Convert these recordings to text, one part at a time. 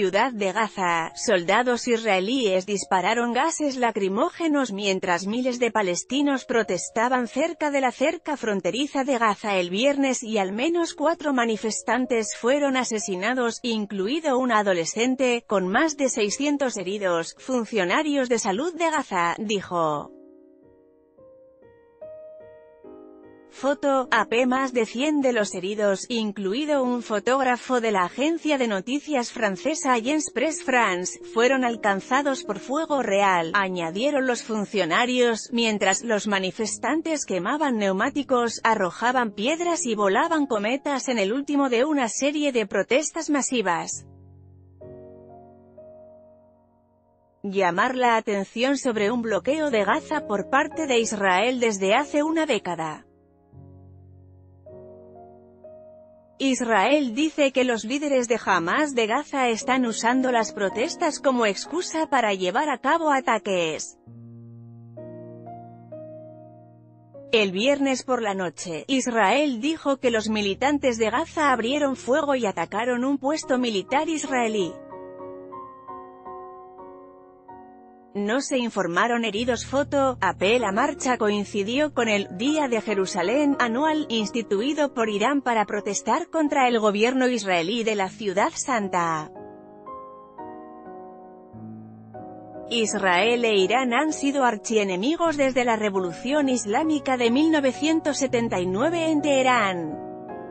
ciudad de Gaza, soldados israelíes dispararon gases lacrimógenos mientras miles de palestinos protestaban cerca de la cerca fronteriza de Gaza el viernes y al menos 4 manifestantes fueron asesinados, incluido un adolescente, con más de 600 heridos, funcionarios de salud de Gaza, dijo. Foto, AP. Más de 100 de los heridos, incluido un fotógrafo de la agencia de noticias francesa Agence Presse France, fueron alcanzados por fuego real, añadieron los funcionarios, mientras los manifestantes quemaban neumáticos, arrojaban piedras y volaban cometas en el último de una serie de protestas masivas. Llamar la atención sobre un bloqueo de Gaza por parte de Israel desde hace una década. Israel dice que los líderes de Hamás de Gaza están usando las protestas como excusa para llevar a cabo ataques. El viernes por la noche, Israel dijo que los militantes de Gaza abrieron fuego y atacaron un puesto militar israelí. No se informaron heridos. Foto, AP. La marcha coincidió con el Día de Jerusalén anual, instituido por Irán para protestar contra el gobierno israelí de la Ciudad Santa. Israel e Irán han sido archienemigos desde la Revolución Islámica de 1979 en Teherán.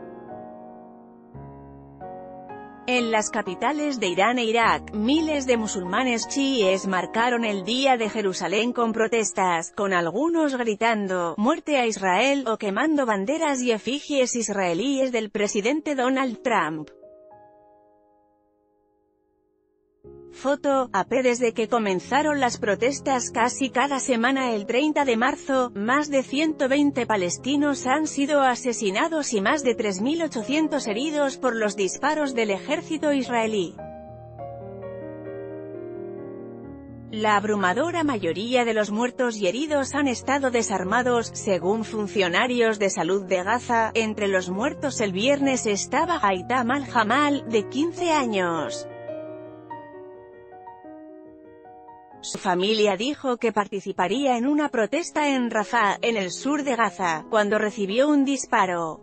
En las capitales de Irán e Irak, miles de musulmanes chiíes marcaron el Día de Jerusalén con protestas, con algunos gritando «¡Muerte a Israel!» o quemando banderas y efigies israelíes del presidente Donald Trump. Foto, AP. Desde que comenzaron las protestas casi cada semana el 30 de marzo, más de 120 palestinos han sido asesinados y más de 3.800 heridos por los disparos del ejército israelí. La abrumadora mayoría de los muertos y heridos han estado desarmados, según funcionarios de salud de Gaza. Entre los muertos el viernes estaba Haitham al-Jamal, de 15 años. Su familia dijo que participaría en una protesta en Rafah, en el sur de Gaza, cuando recibió un disparo.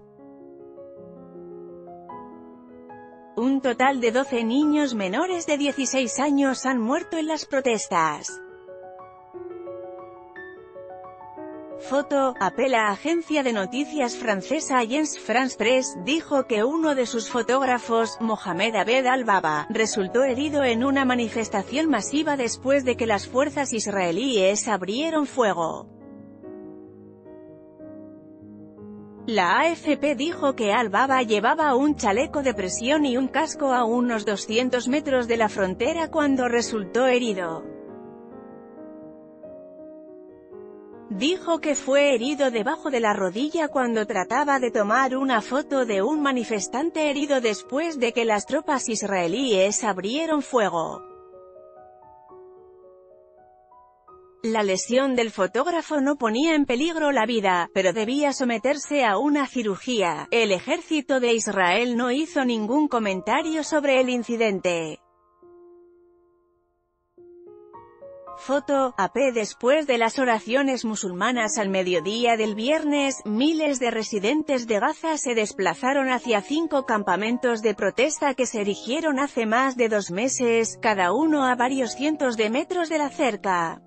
Un total de 12 niños menores de 16 años han muerto en las protestas. Foto, AP. La agencia de noticias francesa Agence France Presse dijo que uno de sus fotógrafos, Mohamed Abed al-Baba, resultó herido en una manifestación masiva después de que las fuerzas israelíes abrieron fuego. La AFP dijo que al-Baba llevaba un chaleco de presión y un casco a unos 200 metros de la frontera cuando resultó herido. Dijo que fue herido debajo de la rodilla cuando trataba de tomar una foto de un manifestante herido después de que las tropas israelíes abrieron fuego. La lesión del fotógrafo no ponía en peligro la vida, pero debía someterse a una cirugía. El ejército de Israel no hizo ningún comentario sobre el incidente. Foto, AP. Después de las oraciones musulmanas al mediodía del viernes, miles de residentes de Gaza se desplazaron hacia 5 campamentos de protesta que se erigieron hace más de 2 meses, cada uno a varios cientos de metros de la cerca.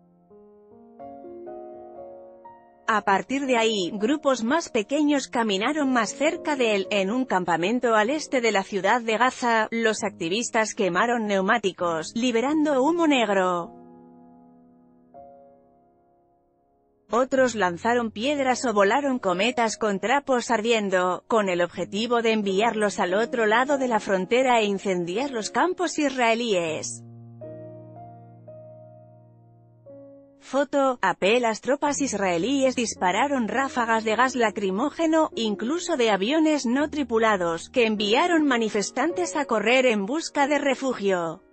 A partir de ahí, grupos más pequeños caminaron más cerca de él. En un campamento al este de la ciudad de Gaza, los activistas quemaron neumáticos, liberando humo negro. Otros lanzaron piedras o volaron cometas con trapos ardiendo, con el objetivo de enviarlos al otro lado de la frontera e incendiar los campos israelíes. Foto, AP. Las tropas israelíes dispararon ráfagas de gas lacrimógeno, incluso de aviones no tripulados, que enviaron manifestantes a correr en busca de refugio.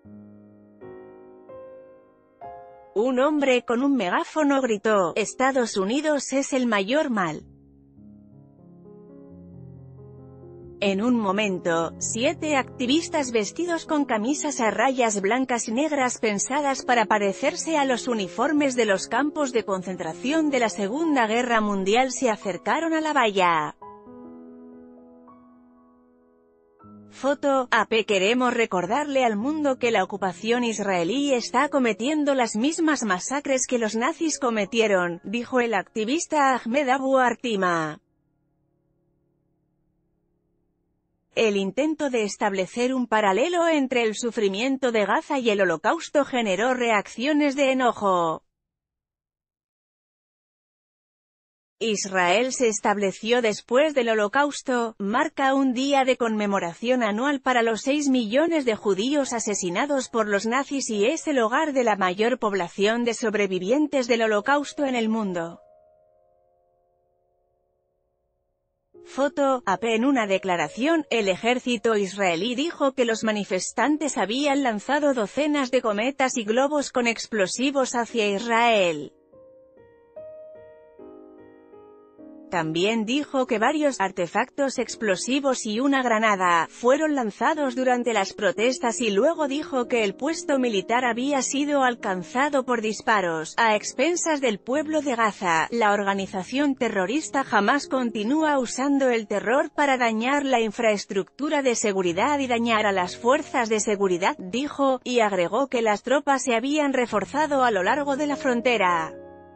Un hombre con un megáfono gritó: «Estados Unidos es el mayor mal». En un momento, 7 activistas vestidos con camisas a rayas blancas y negras pensadas para parecerse a los uniformes de los campos de concentración de la Segunda Guerra Mundial se acercaron a la valla. Foto, AP. Queremos recordarle al mundo que la ocupación israelí está cometiendo las mismas masacres que los nazis cometieron, dijo el activista Ahmed Abu Artima. El intento de establecer un paralelo entre el sufrimiento de Gaza y el Holocausto generó reacciones de enojo. Israel se estableció después del Holocausto, marca un día de conmemoración anual para los 6 millones de judíos asesinados por los nazis y es el hogar de la mayor población de sobrevivientes del Holocausto en el mundo. Foto, AP. En una declaración, el ejército israelí dijo que los manifestantes habían lanzado docenas de cometas y globos con explosivos hacia Israel. También dijo que varios artefactos explosivos y una granada fueron lanzados durante las protestas y luego dijo que el puesto militar había sido alcanzado por disparos a expensas del pueblo de Gaza. La organización terrorista Hamás continúa usando el terror para dañar la infraestructura de seguridad y dañar a las fuerzas de seguridad, dijo, y agregó que las tropas se habían reforzado a lo largo de la frontera.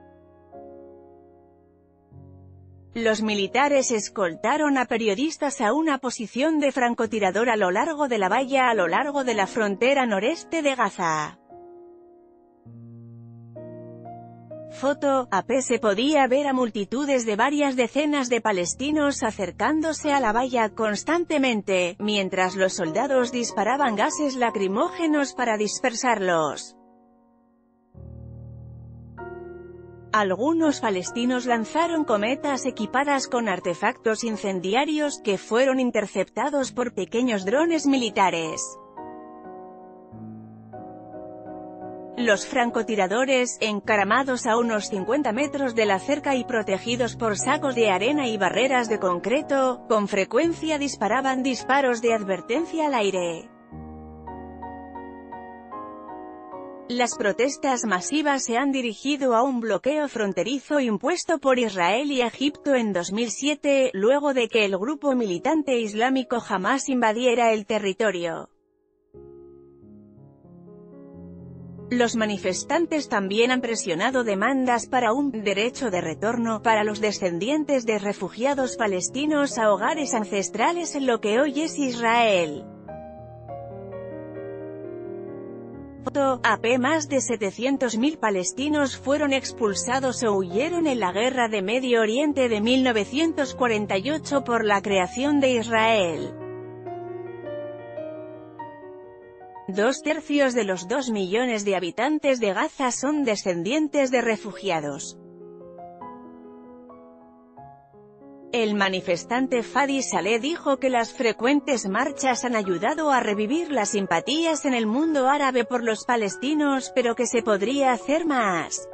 Los militares escoltaron a periodistas a una posición de francotirador a lo largo de la valla a lo largo de la frontera noreste de Gaza. Foto, AP. Se podía ver a multitudes de varias decenas de palestinos acercándose a la valla constantemente, mientras los soldados disparaban gases lacrimógenos para dispersarlos. Algunos palestinos lanzaron cometas equipadas con artefactos incendiarios, que fueron interceptados por pequeños drones militares. Los francotiradores, encaramados a unos 50 metros de la cerca y protegidos por sacos de arena y barreras de concreto, con frecuencia disparaban disparos de advertencia al aire. Las protestas masivas se han dirigido a un bloqueo fronterizo impuesto por Israel y Egipto en 2007, luego de que el grupo militante islámico Hamás invadiera el territorio. Los manifestantes también han presionado demandas para un derecho de retorno para los descendientes de refugiados palestinos a hogares ancestrales en lo que hoy es Israel. Foto, AP. Más de 700.000 palestinos fueron expulsados o huyeron en la Guerra de Medio Oriente de 1948 por la creación de Israel. 2/3 de los 2 millones de habitantes de Gaza son descendientes de refugiados. El manifestante Fadi Saleh dijo que las frecuentes marchas han ayudado a revivir las simpatías en el mundo árabe por los palestinos, pero que se podría hacer más.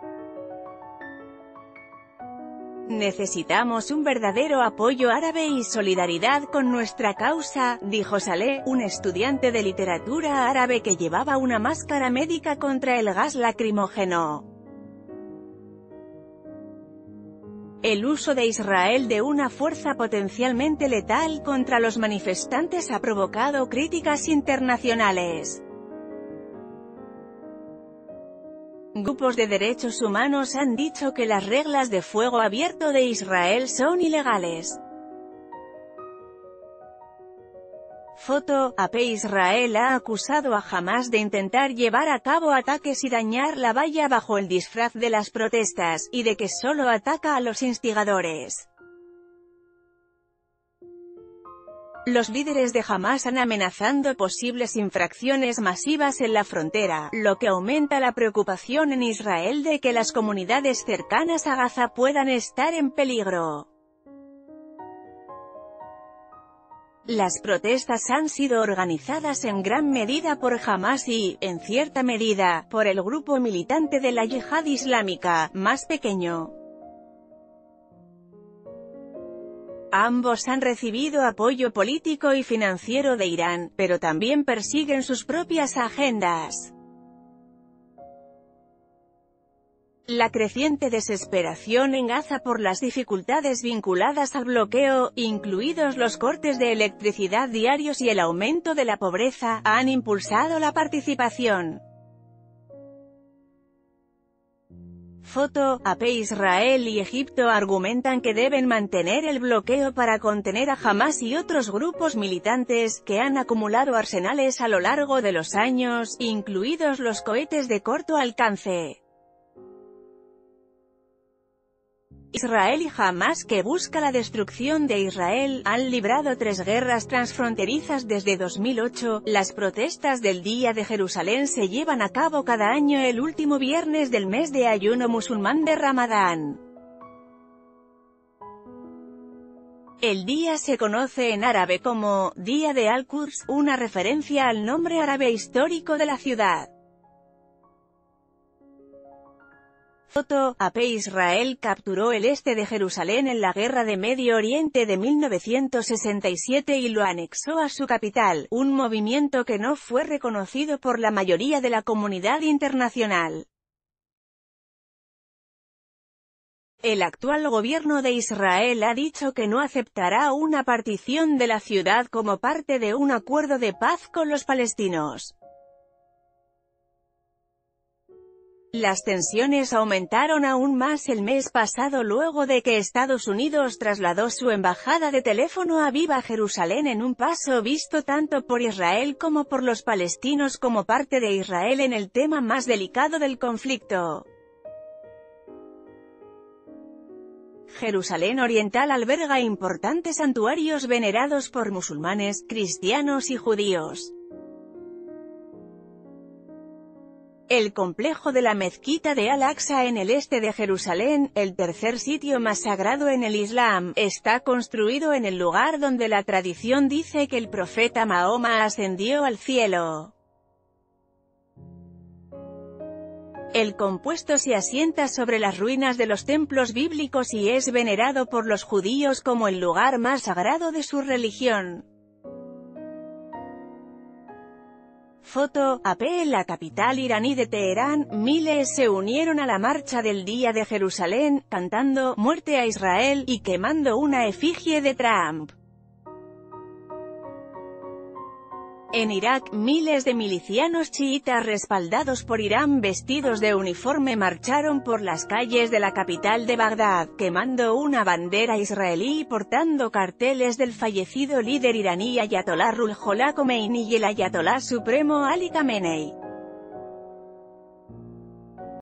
Necesitamos un verdadero apoyo árabe y solidaridad con nuestra causa, dijo Saleh, un estudiante de literatura árabe que llevaba una máscara médica contra el gas lacrimógeno. El uso de Israel de una fuerza potencialmente letal contra los manifestantes ha provocado críticas internacionales. Grupos de derechos humanos han dicho que las reglas de fuego abierto de Israel son ilegales. Foto, AP. Israel ha acusado a Hamás de intentar llevar a cabo ataques y dañar la valla bajo el disfraz de las protestas, y de que solo ataca a los instigadores. Los líderes de Hamás han amenazado posibles infracciones masivas en la frontera, lo que aumenta la preocupación en Israel de que las comunidades cercanas a Gaza puedan estar en peligro. Las protestas han sido organizadas en gran medida por Hamás y, en cierta medida, por el grupo militante de la Yihad Islámica, más pequeño. Ambos han recibido apoyo político y financiero de Irán, pero también persiguen sus propias agendas. La creciente desesperación en Gaza por las dificultades vinculadas al bloqueo, incluidos los cortes de electricidad diarios y el aumento de la pobreza, han impulsado la participación. Foto: AP. Israel y Egipto argumentan que deben mantener el bloqueo para contener a Hamás y otros grupos militantes, que han acumulado arsenales a lo largo de los años, incluidos los cohetes de corto alcance. Israel y Hamás, que busca la destrucción de Israel, han librado 3 guerras transfronterizas desde 2008. Las protestas del Día de Jerusalén se llevan a cabo cada año el último viernes del mes de ayuno musulmán de Ramadán. El día se conoce en árabe como Día de Al-Quds, una referencia al nombre árabe histórico de la ciudad. Foto: AP. Israel capturó el este de Jerusalén en la Guerra de Medio Oriente de 1967 y lo anexó a su capital, un movimiento que no fue reconocido por la mayoría de la comunidad internacional. El actual gobierno de Israel ha dicho que no aceptará una partición de la ciudad como parte de un acuerdo de paz con los palestinos. Las tensiones aumentaron aún más el mes pasado luego de que Estados Unidos trasladó su embajada de teléfono Aviv a Jerusalén en un paso visto tanto por Israel como por los palestinos como parte de Israel en el tema más delicado del conflicto. Jerusalén Oriental alberga importantes santuarios venerados por musulmanes, cristianos y judíos. El complejo de la mezquita de Al-Aqsa en el este de Jerusalén, el tercer sitio más sagrado en el Islam, está construido en el lugar donde la tradición dice que el profeta Mahoma ascendió al cielo. El compuesto se asienta sobre las ruinas de los templos bíblicos y es venerado por los judíos como el lugar más sagrado de su religión. Foto: AP. En la capital iraní de Teherán, miles se unieron a la marcha del Día de Jerusalén, cantando «Muerte a Israel» y quemando una efigie de Trump. En Irak, miles de milicianos chiitas respaldados por Irán vestidos de uniforme marcharon por las calles de la capital de Bagdad, quemando una bandera israelí y portando carteles del fallecido líder iraní Ayatollah Ruhollah Khomeini y el Ayatollah supremo Ali Khamenei.